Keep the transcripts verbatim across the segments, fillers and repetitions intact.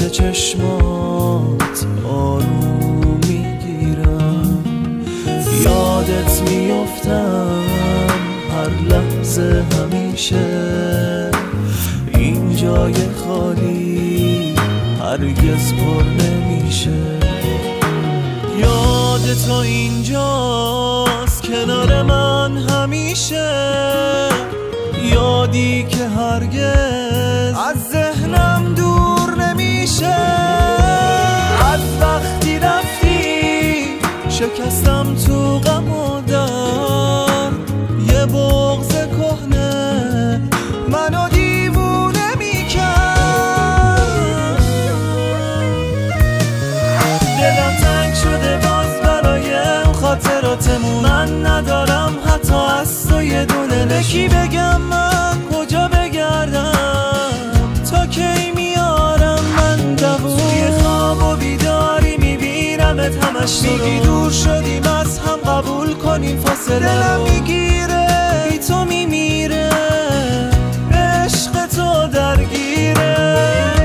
زیر چشمات آروم میگیرم، یادت میافتم هر لحظه همیشه. این جای خالی هرگز پر نمیشه. یاد تو اینجاست کنار من همیشه، یادی که هرگز از ذهنم دور نمیشه. از وقتی رفتی شکستم تو غم و درد، یه بغض کهنه منو دیوونه میکرد. دلم تنگ شده باز برای اون خاطراتمون، من ندارم حتی از تو یه دونه. لکی بگم من کجا بگردم، تا کی میارم من دوون. توی خواب و بیداری میبینمت همش، میگی دور شدیم از هم قبول کنیم فاصله. دلم میگیره بی تو میمیره، عشق تو درگیره.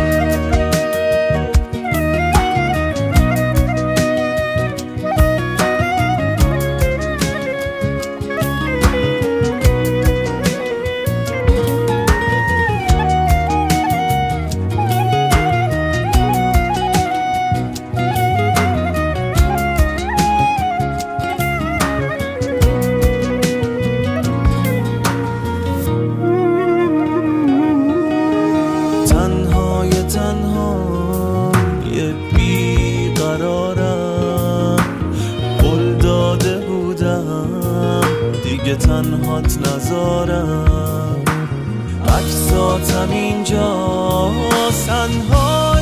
دیگه تنهات نذارم، عکساتم اینجا تنها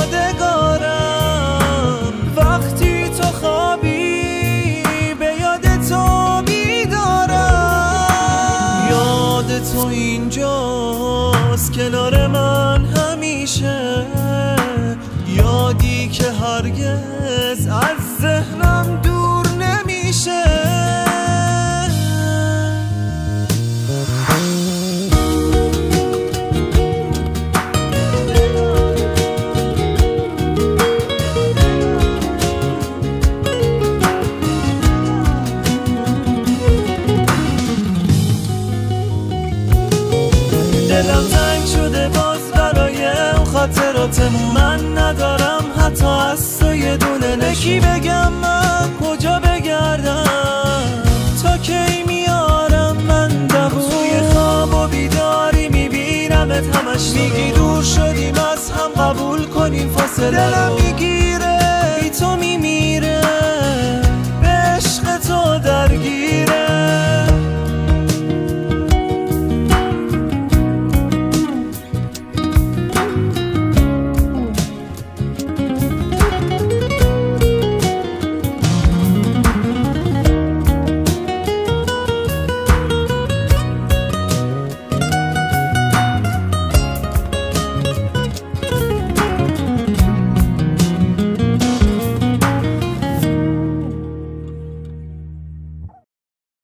یادگارم. وقتی تو خوابی به یاد تو بیدارم، یاد تو اینجاست کنار من همیشه، یادی که هرگز از ذهنم دور نمیشه. دلم تنگ شده باز برای اون خاطراتمون، من ندارم حتی از تو یه دونه. لکی بگم من کجا بگردم، تا کی میارم من دوون. توی خواب و بیداری میبینمت همش، میگی دور شدیم از هم قبول کنیم فاصله. دلم میگیره بی تو میمیره.